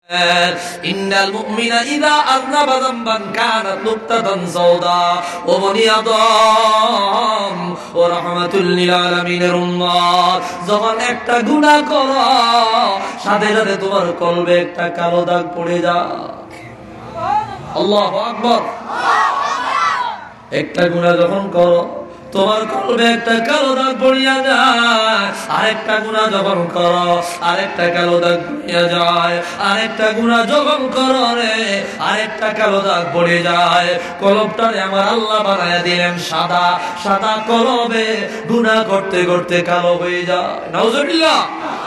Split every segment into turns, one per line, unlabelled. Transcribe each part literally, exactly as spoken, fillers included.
ইন্নাল মুমিনা ইযা আযনাবা যামবান কানাত নুকতাতান সাওদা ওয়া বনি আদম ওয়া রাহমাতুল লিল আলামিনের উম্মাত যখন একটা গুনাহ করো সাথে সাথে তোমার কলবে একটা কালো দাগ পড়ে যায়। আল্লাহু আকবার। একটা গুনাহ যখন করো তোমার কলবে একটা কালো দাগ পড়িয়া যায়, আরেকটা গুনাহ যখন করো আরেকটা কালো দাগ পড়িয়া যায়, আরেকটা গুনাহ যখন করো রে আরেকটা কালো দাগ পড়ে যায়। কলবটারে আমার আল্লাহ বানায়া দিলেন সাদা, সাদা কলবে গুনাহ করতে করতে কালো হয়ে যায়। নাউজুবিল্লাহ।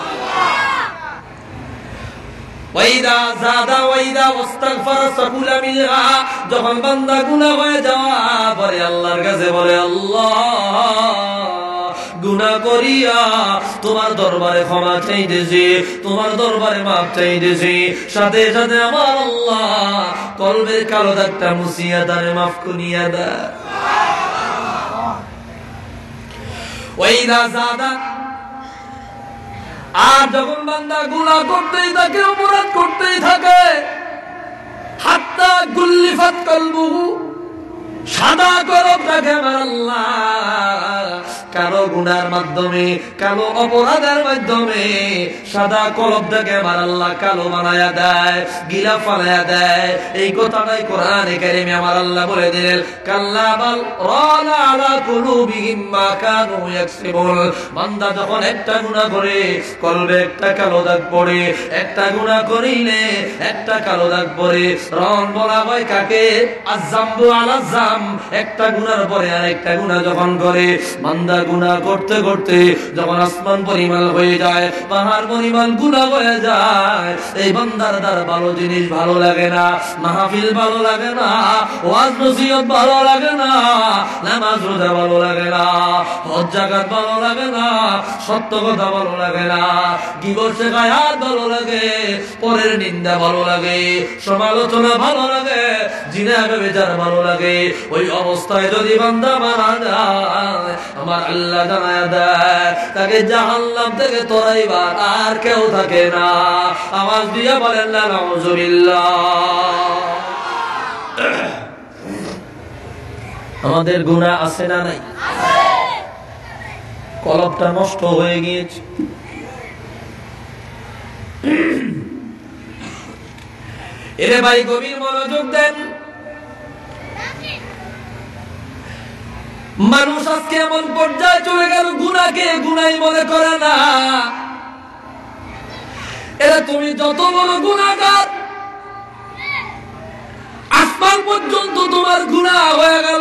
ওয়াইদা জাদা ওয়াইদা ওয়াস্তাগফার সাকুলা মিলহা যখন বান্দা গুনাহ হয়ে যাওয়া পরে আল্লাহর কাছে বলে আল্লাহ গুনাহ করিয়া তোমার দরবারে ক্ষমা চাইতেছি, তোমার দরবারে মাফ চাইতেছি, সাথে সাথে আমার আল্লাহ কলবের কালো দাগটা মুছিয়া দারে মাফ করিয়া দেয়। ওয়াইদা জাদা আর যখন বান্দা গুনাহ করতেই থাকে অপরাধ করতেই থাকে হাত্তা গুল্লিফাত কলবুহু সাদা কলবটাকে আমার আল্লাহ কালো গুনার মাধ্যমে কালো অপরাধের মাধ্যমে সাদা কলবটাকে আমার আল্লাহ কালো বানায়া দেয়, গিলা ফালায়া দেয়। এই কথাটাই কোরআনে কারিমে আমার আল্লাহ বলে দিলেন কাল্লা বাল রানা আলা কুলুবিহিম মা কানু ইয়াকসিবুন। বান্দা যখন একটা গুনাহ করে কলবে একটা কালো দাগ পড়ে, একটা গুনাহ করিলে একটা কালো দাগ পড়ে। রন বলা হয় কাকে? আযামবু আলা যাম। একটা গুনার পরে আরেকটা গুনাহ যখন করে বান্দা গুনাহ করতে করতে যখন আসমান পরিমাণ হয়ে যায়, পাহাড় পরিমাণ গুনাহ হয়ে যায়, এই বান্দার দ্বারা ভালো জিনিস ভালো লাগে না, মাহফিল ভালো লাগে না, ওয়াজ নসিহত ভালো লাগে না, নামাজ রোজা ভালো লাগে না, হজ যাকাত ভালো লাগে না, সত্য কথা ভালো লাগে না, গীবত শিকায়াত ভালো লাগে, পরের নিন্দা ভালো লাগে, সমালোচনা ভালো লাগে, জিনা ব্যভিচার ভালো লাগে। ওই অবস্থায় যদি বান্দা মারা যায় আমার আল্লাহ জানায়া দেয় তাকে জাহান্নাম থেকে তোরাইবার আর কেউ থাকে না। আওয়াজ দিয়ে বলেন না নাউজুবিল্লাহ। আমাদের গুনাহ আছে না নাই? কলবটা নষ্ট হয়ে গিয়েছে। এরে ভাই গভীর মনোযোগ দেন। মানুষ আজকে এমন পর্যায়ে চলে গেল গুনাহকে গুনাহই মনে করে না। এরা তুমি যত বড় গুনাহগার আসমান পর্যন্ত তোমার গুনাহ হয়ে গেল,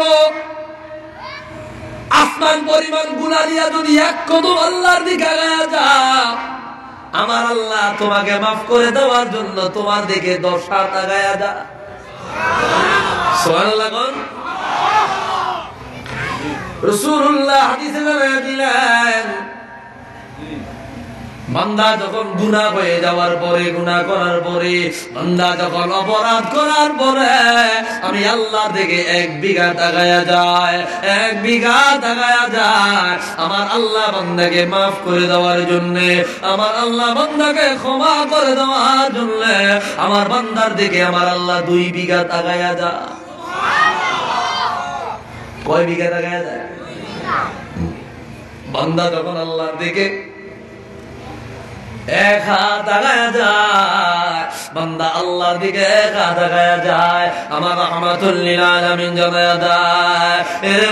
আসমান পরিমাণ গুনাহ নিয়ে যদি এক কদম আল্লাহর দিকে আগায়া যাও আমার আল্লাহ তোমাকে মাফ করে দেওয়ার জন্য তোমার দিকে দশ হাত আগায়া যায়। সুবহানাল্লাহ। রাসূলুল্লাহ হাদিসে জানায়া দিলেন বান্দা যখন গুনাহ হয়ে যাওয়ার পরে গুনাহ করার পরে বান্দা যখন অপরাধ করার পরে আমি আল্লাহর দিকে এক বিঘা তাকায়া যায়, এক বিঘা তাকায়া যায় আমার আল্লাহ বান্দাকে মাফ করে দেওয়ার জন্য, আমার আল্লাহ বান্দাকে ক্ষমা করে দেওয়ার জন্য আমার বান্দার দিকে আমার আল্লাহ দুই বিঘা তাকায়া যায়। কয় বিঘা তাকায়া যায়? বান্দা যখন আল্লাহর দিকে এক হাত আগায়া যায় বান্দা আল্লাহর দিকে এক হাত আগায়া যায় আমার রাহমাতুল লিল আলামিন জানায়া দেয় এরে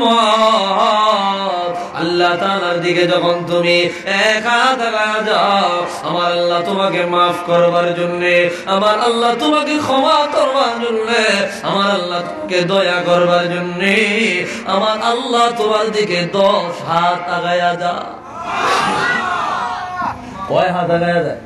উম্মত আল্লাহ তাআলার দিকে যখন তুমি এক হাত আগায়া যাও আমার আল্লাহ তোমাকে মাফ করবার জন্য, আমার আল্লাহ তোমাকে ক্ষমা করবার জন্য, আমার আল্লাহ তোমাকে দয়া করবার জন্য আমার আল্লাহ তোমার দিকে দশ হাত আগায়া যায়। কয় হাত আগায়া যায়?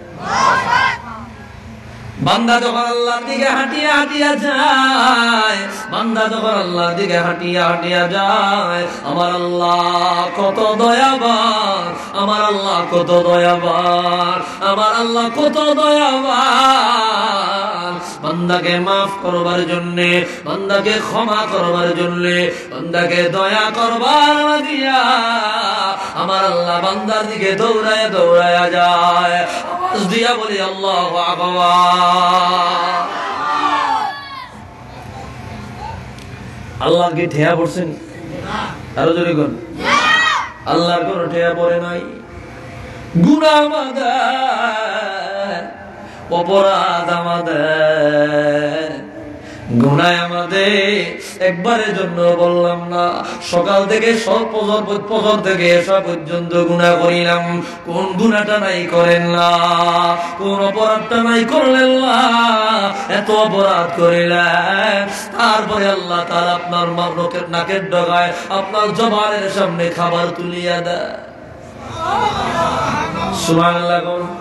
বান্দা যখন আল্লাহর দিকে হাঁটিয়া হাঁটিয়া যায়, বান্দা যখন আল্লাহর দিকে হাঁটিয়া হাঁটিয়া যায় আমার আল্লাহ কত দয়াবান, আমার আল্লাহ কত দয়াবান, আমার আল্লাহ কত দয়াবান। বান্দাকে মাফ করবার জন্য, বান্দাকে ক্ষমা করবার জন্য, বান্দাকে দয়া করবার দিয়া আমার আল্লাহ বান্দার দিকে দৌড়ায় দৌড়ায় যায়। আওয়াজ দিয়া বলি আল্লাহু আকবার। আল্লাহর কি ঠেয়া পড়ছেন? আরো জোরে কোন আল্লাহর কোন ঠেয়া পড়ে নাই। গুনাহ আমাদের, অপরাধ আমাদের, গুনাহ আমাদের একবারের জন্য বললাম না। সকাল থেকে সব ফজর থেকে এসা পর্যন্ত গুনাহ করিলাম, কোন গুনাহটা নাই করেন না, কোন অপরাধটা নাই করলেন না, এত অপরাধ করিলেন। তারপরে আল্লাহ তাআলা আপনার নাকের নাকের ডগায় আপনার জবানের সামনে খাবার তুলিয়া দেয়। সুবহানাল্লাহ।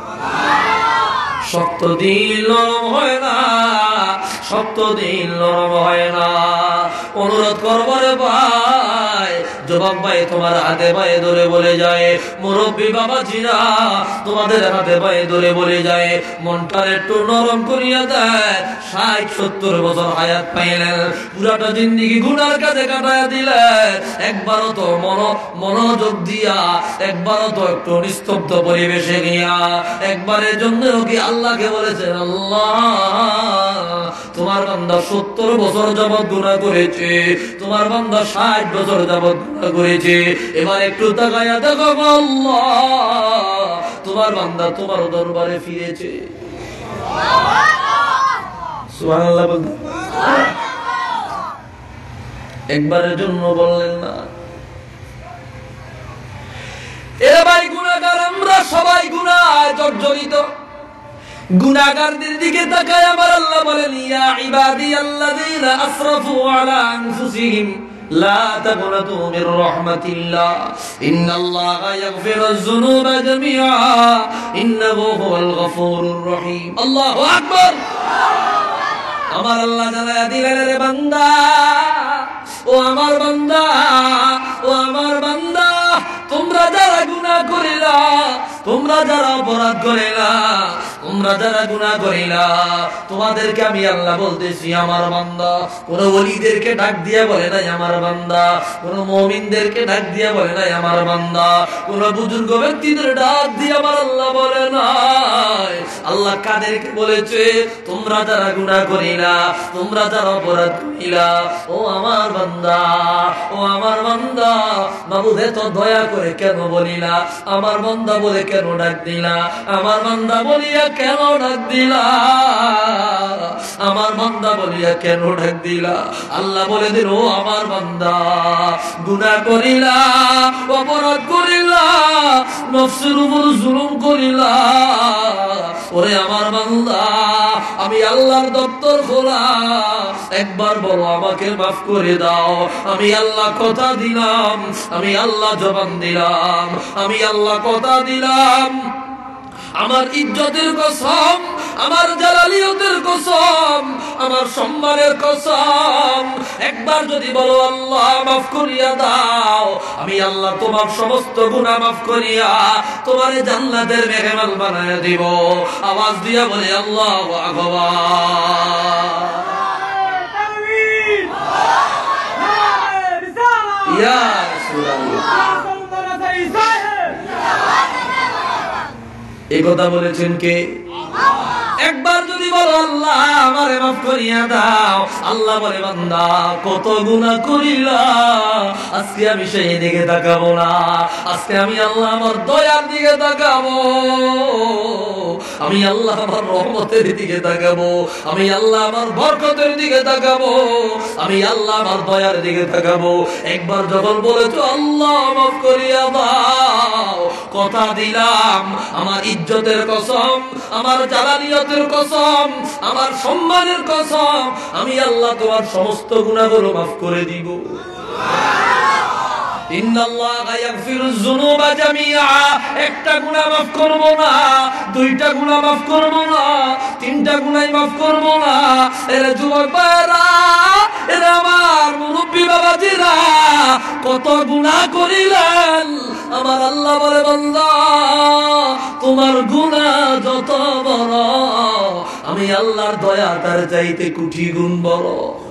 শক্ত দিল নরম হয় না, শক্ত দিল নরম হয় না। অনুরোধ করবো রে ভাই, জবাব ভাই তোমার হাতে পায়ে ধরে বলে যায়, মুরব্বী বাবাজিরা তোমাদের হাতে পায়ে ধরে বলে যায়, মনটা একটু নরম করিয়া দেয়। ষাট সত্তর বছর হায়াত পাইলেন, পুরাটা জিন্দিগি গুনার কাছে কাটাইয়া দিলেন। একবারও তো মন মনোযোগ দিয়া, একবারও তো একটু নিস্তব্ধ পরিবেশে গিয়া একবারের জন্য কি আল্লাহকে বলেছেন, আল্লাহ তোমার বান্দা সত্তর বছর যাবৎ গুনাহ করেছে, তোমার বান্দা ষাট বছর যাবৎ গুনাহ করেছে, এবার একটু তাকায়া দেখো আল্লাহ তোমার বান্দা তোমার দরবারে ফিরেছে। সুবহানাল্লাহ। একবারের জন্য বললেন না। এরা ভাই গুনাহগার, আমরা সবাই গুনাহে জর্জরিত। গুনাহগারদের দিকে তাকায় আমার আল্লাহ বলেন, ইয়া ইবাদিয়াল্লাযীনা আসরাফু আলা আনফুসিহিম লা তাকনাতু মির রাহমাতিল্লাহ ইন্নাল্লাহা ইয়াগফিরুয যুনুবা জামিআ ইন্নাহু হুয়াল গফুরুর রহিম। আল্লাহু আকবার। আমার আল্লাহ জানায়া দিলেন, রে বান্দা, ও আমার বান্দা, ও আমার বান্দা, তোমরা যারা গুনাহ করিলা, তোমরা যারা অপরাধ করিলা, তোমরা যারা গুনাহ করিলা, তোমাদেরকে আমি আল্লাহ বলতেছি আমার বান্দা। কোন ওলিদেরকে ডাক দিয়া বলে নাই আমার বান্দা, কোন মুমিনদেরকে ডাক দিয়া বলে নাই আমার বান্দা, কোন বুজুর্গ ব্যক্তিদের ডাক দিয়া আমার আল্লাহ বলে নাই। আল্লাহ কাদেরকে বলেছে? তোমরা যারা গুনাহ করিলা, তোমরা যারা অপরাধ করিলা, ও আমার বান্দা, ও আমার বান্দা, মাবুদ এত দয়া করে কেন বলিলা, আমার বান্দা বলে কেন ডাক দিলা, আমার বান্দা বলিয়া কেন ডাক দিলা, আমার বান্দা বলিয়া কেন ডাক দিলা? আল্লাহ বলে দিল, ও আমার বান্দা, গুনাহ করিলা, অপরাধ করিলা, নফসের উপর জুলুম করিলা, ওরে আমার বান্দা, আমি আল্লাহর দপ্তর খোলা, একবার বলো আমাকে মাফ করে দাও। আমি আল্লাহ কথা দিলাম, আমি আল্লাহ জবান দিলাম, আমি আল্লাহ কথা দিলাম, আমার ইজ্জতের কসম, আমার জালালিয়তের কসম, আমার সম্মানের কসম, একবার যদি বলো আল্লাহ মাফ করিয়া দাও, আমি আল্লাহ তোমার সমস্ত গুনাহ মাফ করিয়া তোমারে জান্নাতের মেহমান বানায়া দিব। আওয়াজ দিয়া বলে আল্লাহু আকবার। ইয়া রাসূলুল্লাহ, এই কথা বলেছেন কে? একবার যদি বলো আল্লাহ আমারে মাফ করিয়া দাও, আল্লাহ বলে বান্দা কত গুনাহ করিলা, আজকে আমি সেই দিকে তাকাবো না, আজকে আমি আল্লাহ আমার দয়ার দিকে তাকাবো, আমি আল্লাহ আমার রহমতের দিকে তাকাবো, আমি আল্লাহ আমার বরকতের দিকে তাকাবো, আমি আল্লাহ আমার দয়ার দিকে তাকাবো। একবার যখন বলেছো আল্লাহ মাফ করিয়া দাও, কথা দিলাম, আমার ইজ্জতের কসম, আমার জালালিয়তের কসম, আমার সম্মানের কসম, আমি আল্লাহ তোমার সমস্ত গুনাহগুলো মাফ করে দিব। ইন্নাল্লাহা ইয়াগফিরুয যুনুবা জামিআ, একটা গুনাহ মাফ করব না, দুইটা গুনাহ মাফ করব না, তিনটা গুনাহ মাফ করব না। এর যুবক ভাইরা এরা আমার মুরব্বী বাবাজিরা কত গুনাহ করিলেন। আমার আল্লাহ বলে বান্দা তোমার গুনাহ যত বড় আমি আল্লাহর দয়া তার চাইতে কোটি গুণ বড়।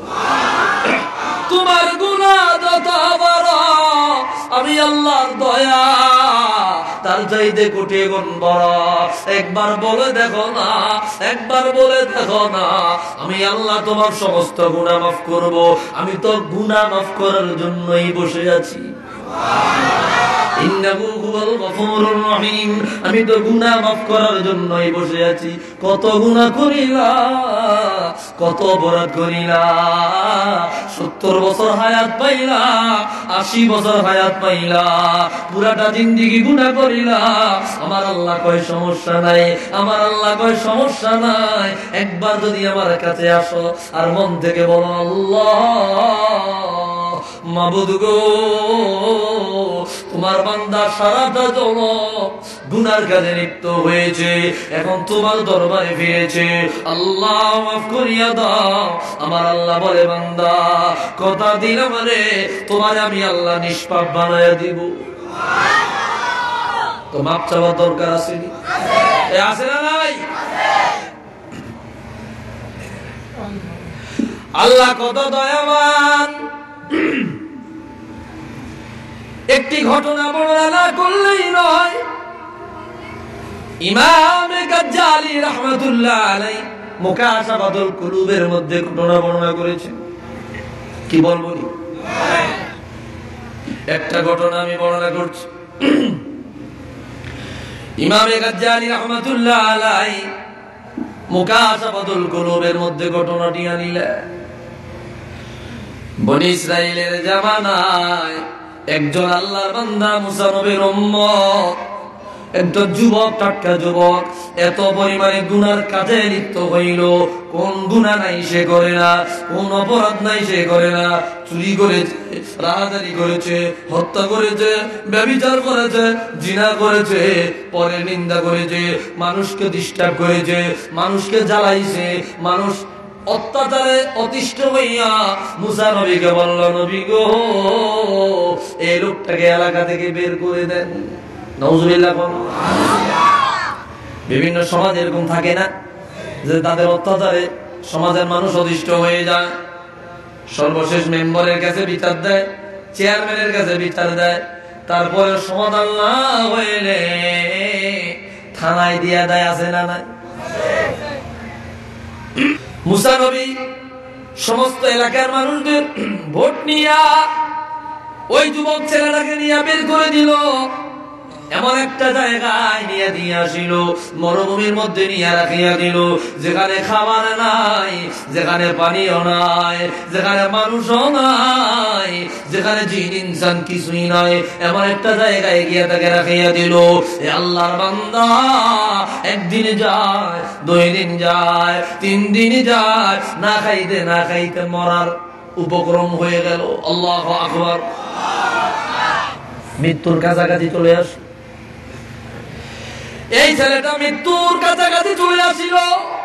তোমার গুনাহ যত বড় আমি আল্লাহর দয়া তার চাইতে কোটি গুণ বড়। একবার বলে দেখো না, একবার বলে দেখো না, আমি আল্লাহ তোমার সমস্ত গুনাহ মাফ করব। আমি তো গুনাহ মাফ করার জন্যই বসে আছি। ইন্নাহু হুয়াল গফুরুর রহিম। আমি তো গুনাহ মাফ করার জন্যই বসে আছি। কত গুনাহ করিলা, কত অপরাধ করিলা, সত্তর বছর হায়াত পাইলা, আশি বছর হায়াত পাইলা, পুরাটা জিন্দেগি গুনাহ করিলা। আমার আল্লাহ কয় সমস্যা নাই, আমার আল্লাহ কয় সমস্যা নাই। একবার যদি আমার কাছে আসো আর মন থেকে বলো আল্লাহ মাবুদ গো তোমার বান্দা সারাটা জনম গুনার কাজে লিপ্ত হয়েছে, এখন তোমার দরবারে ফিরেছে, আল্লাহ মাফ করিয়া দাও। আমার আল্লাহ বলে বান্দা কথা দিলাম রে তোমার আমি আল্লাহ নিষ্পাপ বানায়া দিব। তো মাপ চাওয়ার দরকার আছে নি? আছে না নাই? আল্লাহ কত দয়াবান। একটি ঘটনা বর্ণনা করলেই নয়, ইমাম গাজ্জালি রাহমাতুল্লাহ আলাইহি মুকাশাফাতুল কুলুবের মধ্যে ঘটনা বর্ণনা করেছেন। কি বলবো? একটা ঘটনা আমি বর্ণনা করছি। ইমাম গাজ্জালি রাহমাতুল্লাহ আলাইহি মুকাশাফাতুল কুলুবের মধ্যে ঘটনাটি আনিলেন। বনি ইসরাইলের জামানায় একজন আল্লাহর বান্দা মুসা নবীর উম্মত, একজন যুবক, টাটকা যুবক, এত পরিমাণে গুনার কাজে লিপ্ত হইল। কোন গুনাহ নাই সে করে না, কোন অপরাধ নাই সে করে না। চুরি করেছে, রাহাজারি করেছে, হত্যা করেছে, ব্যভিচার করেছে, জিনা করেছে, পরের নিন্দা করেছে, মানুষকে ডিস্টার্ব করেছে, মানুষকে জ্বালাইছে। মানুষ অত্যাচারে অতিষ্ঠ হইয়া মুসা নবীকে বলল, নবী গো এই লোকটাকে এলাকা থেকে বের করে দেন। নাউজুবিল্লাহ। বিভিন্ন সমাজ এরকম থাকে না যে তাদের অত্যাচারে সমাজের মানুষ অতিষ্ঠ হয়ে যায়, সর্বশেষ মেম্বারের কাছে বিচার দেয়, চেয়ারম্যানের কাছে বিচার দেয়, তারপরে সমাধান না হইলে থানায় দিয়া দেয়। আছে না নাই? মুসা নবী সমস্ত এলাকার মানুষদের ভোট নিয়া ওই যুবক ছেলেটাকে নিয়ে বের করে দিল। এমন একটা জায়গায় নিয়ে দিয়ে আসিল, মরুভূমির মধ্যে নিয়ে রাখিয়া দিল, যেখানে খাবার নাই, যেখানে পানিও নাই, যেখানে মানুষও নাই, যেখানে জিন ইনসান কিছুই নাই, এমন একটা জায়গায় গিয়ে তাকে রাখিয়া দিল। এ আল্লাহর বান্দা একদিন যায়, দুই দিন যায়, তিন দিন যায়, না খাইতে না খাইতে মরার উপক্রম হয়ে গেল। আল্লাহু আকবার। মৃত্যুর কাছাকাছি চলে আস। এই ছেলেটা মৃত্যুর কাছাকাছি চলে আসিল,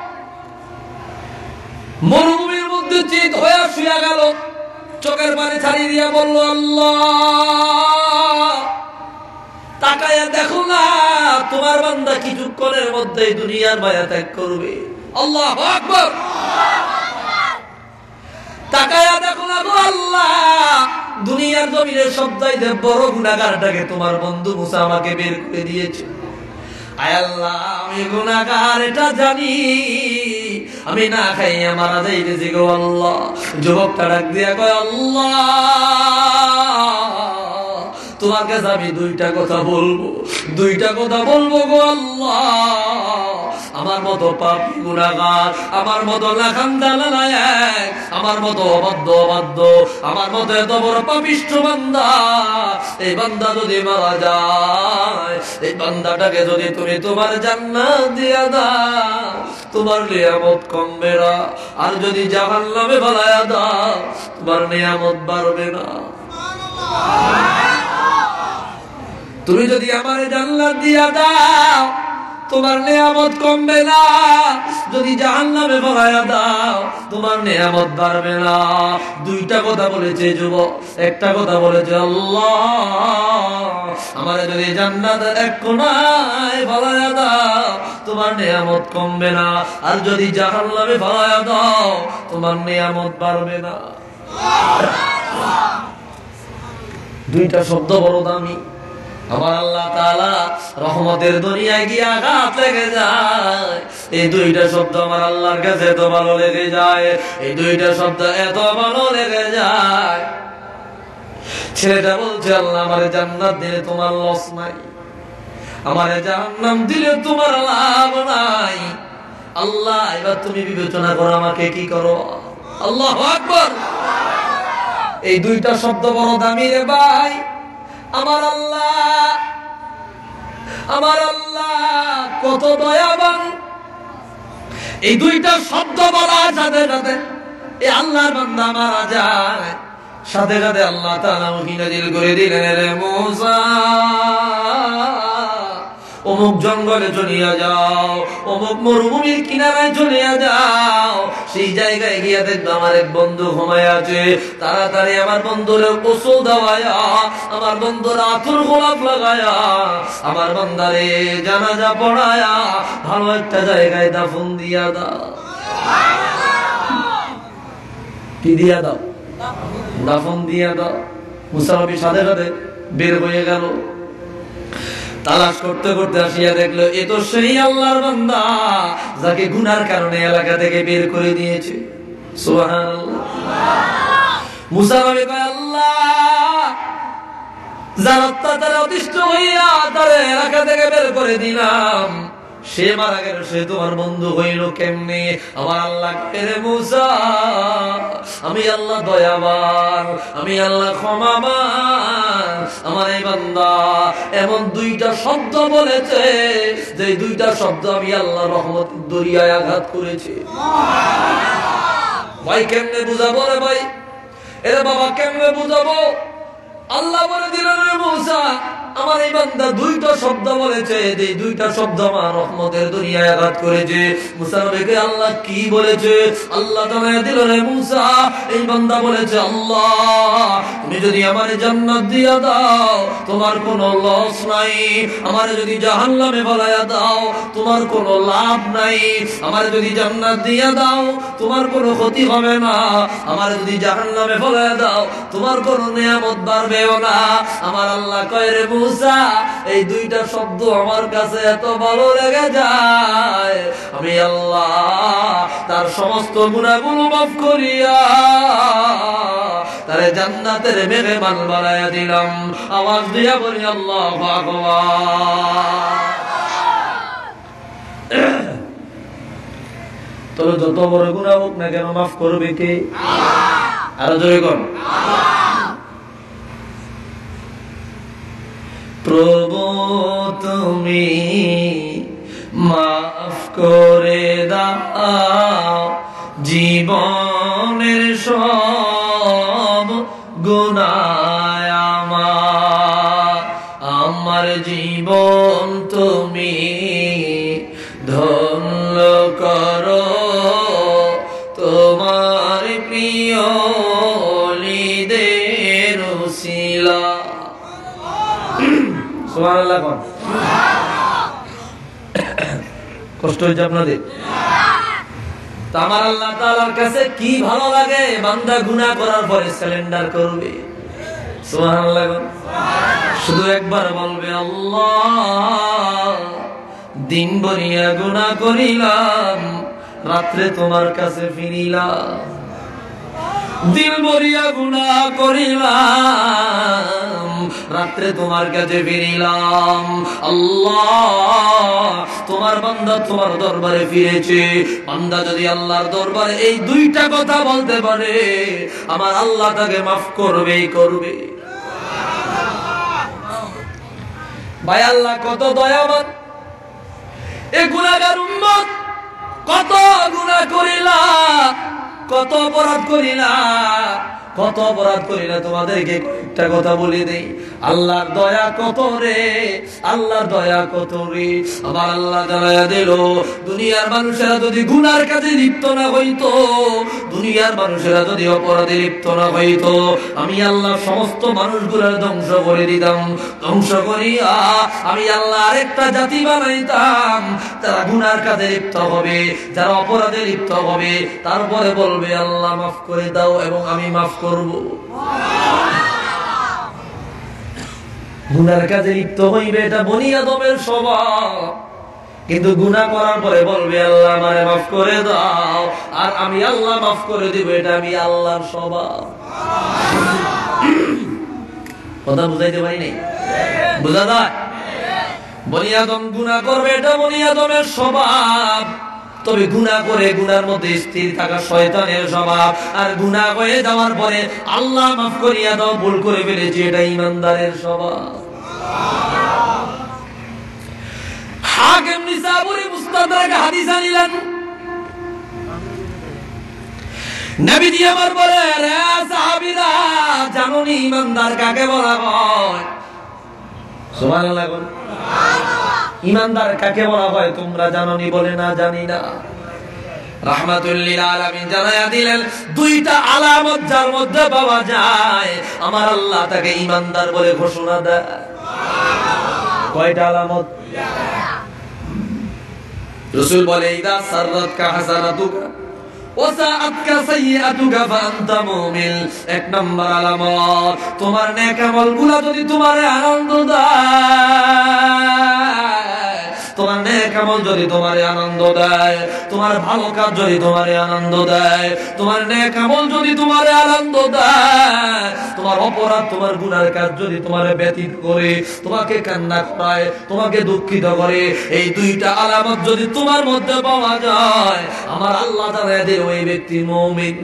মরুভূমির মধ্যে চিত হয়ে শুয়ে গেল, চোখের পানি ছাড়িয়ে দিয়া বলল, আল্লাহ তাকায়া দেখো না তোমার বান্দা কিছুক্ষণের মধ্যে দুনিয়ার মায়া ত্যাগ করবে। আল্লাহু আকবার। তাকায়া দেখো না গো আল্লাহ, দুনিয়ার জমিনে সবচাইতে বড় গুনাহগারটাকে তোমার বন্ধু মুসা আমাকে বের করে দিয়েছে। আয় আল্লাহ আমি গুনাহগার এটা জানি, আমি না খাইয়া মারা যাইতেছি গো আল্লাহ। যুবকটা ডাক দিয়া কয়, আল্লাহ তোমার কাছে আমি দুইটা কথা বলবো, দুইটা কথা বলবো গো আল্লাহ। আমার মতো পাপী গুনাহগার, আমার মতো লাখান্দা নালায়েক, আমার মতো অবাধ্য অবাধ্য, আমার মতো এত বড় পাপিষ্ঠ বান্দা, এই বান্দা যদি মারা যায়, এই বান্দাটাকে যদি তুমি তোমার জান্নাত দিয়া দাও, তোমার নিয়ামত কমবে না, আর যদি জাহান্নামে ফেলায়া দাও, তোমার নিয়ামত বাড়বে না। তুমি যদি আমার জান্নাত দিয়া দাও, তোমার নিয়ামত কমবে না। যদি জাহান্নামে ফলায়া দাও তোমার নিয়ামত বাড়বে না। দুইটা কথা বলেছে যুবক, একটা কথা বলেছে আল্লাহ আমারে যদি জান্নাতের এক কোণায় ফলায়া দাও তোমার নিয়ামত কমবে না, আর যদি জাহান্নামে ফলায়া দাও তোমার নিয়ামত বাড়বে না। দুইটা শব্দ বড় দামি। আমার আল্লাহ তাআলা রহমতের দুনিয়ায় গিয়ে আঘাত লেগে যায়, এই দুইটা শব্দ আমার আল্লাহর কাছে এত ভালো লেগে যায়, এই দুইটা শব্দ এত ভালো লেগে যায়। ছেলেটা বলছে আল্লাহ আমারে জান্নাত দিলে তোমার লস নাই, আমারে জাহান্নাম দিলে তোমার লাভ নাই। আল্লাহ এবার তুমি বিবেচনা করো আমাকে কি করো। আল্লাহু আকবার। এই দুইটা শব্দ বড় দামি রে ভাই। আমার আল্লাহ আমার আল্লাহ কত দয়াবান। এই দুইটা শব্দ বলার সাথে সাথে এই আল্লাহর বান্দা মারা যায়, সাথে সাথে আল্লাহ তাআলা ওহী নাযিল করে দিলেন, রে মূসা অমুক জঙ্গলে চলিয়া যাও, অমুক মরুভূমির কিনারায় চলিয়া যাও, সেই জায়গায় গিয়া দেখবে আমার এক বন্ধু ঘুমায় আছে, তাড়াতাড়ি আমার বন্ধুরে গোসল দেওয়ায়া, আমার বন্ধুর আতর গোলাপ লাগায়া, আমার বান্দারে জানাজা পড়ায়া ভালো একটা জায়গায় দাফন দিয়া দাও। কি দিয়া দাও? দাফন দিয়া দাও। মুসা নবী সাথে সাথে বের হয়ে গেল, তালাশ করতে করতে আসিয়া দেখলো এ তো সেই আল্লাহর বান্দা যাকে গুনার কারণে এলাকা থেকে বের করে দিয়েছে। সুবহানাল্লাহ। মুসা নবী কয় আল্লাহ যার অত্যাচারে অতিষ্ঠ হইয়া তার এলাকা থেকে বের করে দিলাম, সে মারা গেল, সে তোমার বন্ধু হইল কেমনে? আমার আল্লাহ রে মুসা আমি আল্লাহ দয়াবান, আমি আল্লাহ ক্ষমাবান। আমার এই বান্দা এমন দুইটা শব্দ বলেছে যে দুইটা শব্দ আমি আল্লাহ রহমতের দরিয়ায় আঘাত করেছি। ভাই কেমনে বুঝাবো রে ভাই? এরে বাবা কেমনে বুঝাবো? আল্লাহ বলে দিলেন রে মুসা আমার এই বান্দা দুইটা শব্দ বলেছে, এই দুইটা শব্দ আমার রহমতের দুনিয়ায় আঘাত করেছে। মুসা নবীকে আল্লাহ কি বলেছে? আল্লাহ জানায়া দিল রে মুসা এই বান্দা বলেছে আল্লাহ তুমি যদি আমারে জান্নাত দিয়া দাও তোমার কোনো লস নাই, আমারে যদি জাহান্নামে ফলায়া দাও তোমার কোনো লাভ নাই, আমারে যদি জান্নাত দিয়া দাও তোমার কোনো ক্ষতি হবে না, আমারে যদি জাহান্নামে ফলায়া দাও তোমার কোনো নিয়ামত বাড়বেও না। আমার আল্লাহ কয় রে মুসা এই দুইটা শব্দ আমার কাছে এত ভালো লেগে যায়, আমি আল্লাহ তার সমস্ত গুনাহগুলো মাফ করিয়া তারে জান্নাতের মেহমান বানায়া দিলাম। আওয়াজ দিয়া বলি আল্লাহু আকবার। তবে যত বড় গুনাহ হোক না কেন মাফ করবে কে? আল্লাহ। আরো জোরে কোন প্রভু তুমি মাফ করে দাও জীবনের সব গুনাহ আমার, আমার জীবন তুমি ধন্য করো তোমার প্রিয় লিদের উসিলা। সুবহানাল্লাহ কোন কষ্ট হচ্ছে আপনাদের? আমার আল্লাহ তাআলার কাছে কি ভালো লাগে বান্দা গুনাহ করার পরে সারেন্ডার করবে। সুবহানাল্লাহ কোন শুধু একবার বলবে আল্লাহ দিন ভরিয়া গুনাহ করিলাম রাত্রে তোমার কাছে ফিরিলাম, দিন ভরিয়া গুনাহ করিলাম রাত্রে তোমার কাছে ফিরিলাম। আল্লাহ তোমার বান্দা তোমার দরবারে ফিরেছে। বান্দা যদি আল্লাহর দরবারে এই দুইটা কথা বলতে পারে আমার আল্লাহ তাকে মাফ করবেই করবে। ভাই আল্লাহ কত দয়াবান। এই গুনাহগার উম্মত কত গুনাহ করিলা, কত অপরাধ করিলা, কত অপরাধ করিলা। তোমাদেরকে একটা কথা বলে দেই, আল্লাহর দয়া কত রে, আল্লাহর দয়া কত রে। আমার আল্লাহ জানায়া দিল, দুনিয়ার মানুষেরা যদি গুনার কাজে লিপ্ত না হইতো, দুনিয়ার মানুষেরা যদি অপরাধে লিপ্ত না হইতো, আমি আল্লাহ সমস্ত মানুষগুলোর ধ্বংস করে দিতাম। ধ্বংস করিয়া আমি আল্লাহ আরেকটা জাতি বানাইতাম, যারা গুনার কাজে লিপ্ত হবে, যারা অপরাধে লিপ্ত হবে, তারপরে বলবে আল্লাহ মাফ করে দাও এবং আমি মাফ করব। গুনার কাজে লিপ্ত হইবে, এটা বনি আদমের স্বভাব। কিন্তু গুনাহ করার পরে বলবে আল্লাহ আমারে মাফ করে দাও, আর আমি আল্লাহ মাফ করে দিব, এটা আমি আল্লাহর স্বভাব। কথা বুঝাইতে পারি নাই? বুঝা যায়? বনি আদম গুনাহ করবে, এটা বনি আদমের স্বভাব। তবে গুনাহ করে গুনার মধ্যে স্থির থাকা শয়তানের স্বভাব। আর গুনাহ হয়ে যাওয়ার পরে আল্লাহ মাফ করিয়া দাও, ভুল করে ফেলেছি, এটা ঈমানদারের স্বভাব। হাকিম নিসাবুরি মুস্তাদরাক হাদিস আনিলেন, নবীজি আমার বলে, রে সাহাবীরা, জানো নি ঈমানদার কাকে বলা হয়? সুবহানাল্লাহ। ঈমানদার কাকে বলা হয় তোমরা জানো নি? বলে না, জানি না। রাহমাতুল লিল আলামিন জানায়া দিলেন, দুইটা আলামত যার মধ্যে পাওয়া যায়, আমার আল্লাহ তাকে ঈমানদার বলে ঘোষণা দেয়। কয়টা আলামত? রাসূল বলে, ইদা সাররাতকা হাসানাতুকা ওয়া সাআতকা সাইয়্যাতুকা ফাআনতা মুমিন। এক নাম্বার আলামত, তোমার নেক আমলগুলো যদি তোমারে আনন্দ দেয়, তোমার নেক আমল যদি তোমারে আনন্দ দেয়, তোমার ভালো কাজ যদি তোমারে আনন্দ দেয়, তোমার নেক আমল যদি তোমারে আনন্দ দেয়, তোমার অপরাধ, তোমার গুনার কাজ যদি তোমারে ব্যতীত করে, তোমাকে কান্না করায়, তোমাকে দুঃখিত করে, এই দুইটা আলামত যদি তোমার মধ্যে পাওয়া যায়, আমার আল্লাহ জানায় দেয় ওই ব্যক্তি মুমিন।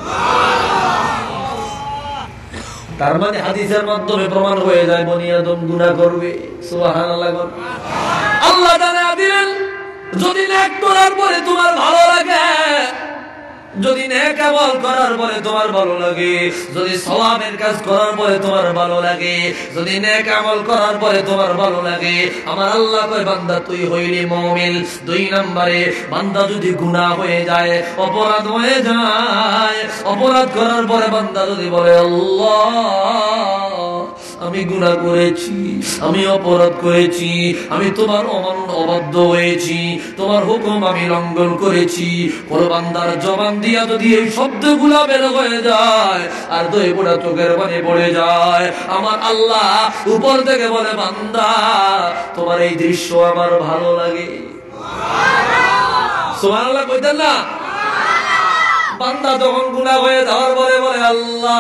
তার মানে হাদিসের মাধ্যমে প্রমাণ হয়ে যায় বনি আদম গুনাহ করবে। সুবহানাল্লাহ। আল্লাহ জানায়া দিলেন, যদি নেক করার পরে তোমার ভালো লাগে, যদি নেক আমল করার পরে তোমার ভালো লাগে, যদি সওয়াবের কাজ করার পরে তোমার ভালো লাগে, যদি নেক আমল করার পরে তোমার ভালো লাগে, আমার আল্লাহ কয় বান্দা তুই হইলি মুমিন। দুই নম্বরে, বান্দা যদি গুনাহ হয়ে যায়, অপরাধ হয়ে যায়, অপরাধ করার পরে বান্দা যদি বলে আল্লাহ আমি গুনাহ করেছি, আমি অপরাধ করেছি, আমি তোমার অমান্য অবাধ্য হয়েছি, তোমার হুকুম আমি লঙ্ঘন করেছি, কোন বান্দার জবান দিয়া যদি এই শব্দগুলা বের হয়ে যায় আর দই পোড়া চোখের পানি পড়ে যায়, আমার আল্লাহ উপর থেকে বলে বান্দা তোমার এই দৃশ্য আমার ভালো লাগে। সুবহানাল্লাহ কইতেন না? বান্দা যখন গুনাহ হয়ে যাওয়ার পরে বলে আল্লাহ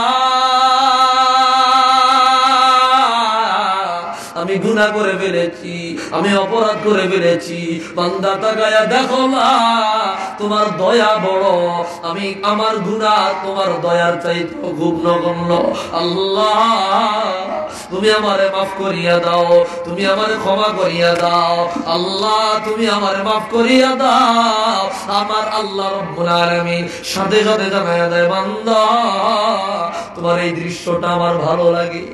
আমি গুনাহ করে ফেলেছি, আমি অপরাধ করে ফেলেছি, বান্দা তাকায়া দেখো না তোমার দয়া বড়, আমি আমার গুনাহ তোমার দয়ার চাইতে খুব নগণ্য। আল্লাহ তুমি আমারে মাফ করিয়া দাও, তুমি আমারে ক্ষমা করিয়া দাও, আল্লাহ তুমি আমারে মাফ করিয়া দাও। আমার আল্লাহ রব্বুল আলামিন সাথে সাথে জানায়া দেয় বান্দা তোমার এই দৃশ্যটা আমার ভালো লাগে।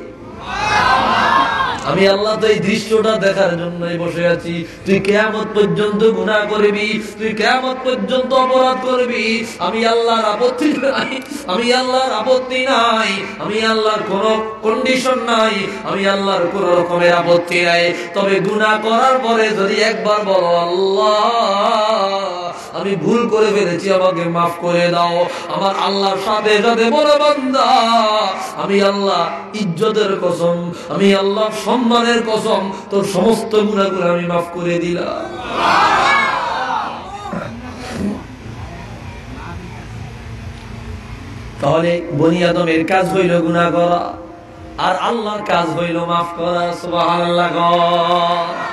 আমি আল্লাহ তো এই দৃশ্যটা দেখার জন্যই বসে আছি। তুই কিয়ামত পর্যন্ত গুনাহ করবি, তুই কিয়ামত পর্যন্ত অপরাধ করবি, আমি আল্লাহর আপত্তি নাই, আমি আল্লাহর আপত্তি নাই, আমি আল্লাহর কোনো কন্ডিশন নাই, আমি আল্লাহর কোন রকমের আপত্তি নাই। তবে গুনাহ করার পরে যদি একবার বলো আল্লাহ আমি ভুল করে ফেলেছি, আমাকে মাফ করে দাও, আমার আল্লাহর সাথে সাথে বলে বান্দা আমি আল্লাহ ইজ্জতের কসম, আমি আল্লাহ সম্মানের কসম, তোর সমস্ত গুনাহগুলো আমি মাফ করে দিলাম। তাহলে বনি আদমের কাজ হইল গুনাহ করা, আর আল্লাহর কাজ হইল মাফ করা। সুবহানাল্লাহ।